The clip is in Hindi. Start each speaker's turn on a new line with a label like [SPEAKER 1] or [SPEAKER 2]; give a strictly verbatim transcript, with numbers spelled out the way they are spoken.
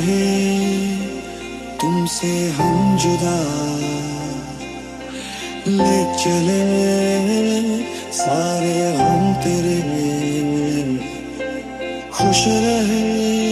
[SPEAKER 1] रहे तुमसे हम जुदा, ले चले सारे हम तेरे, खुश रहे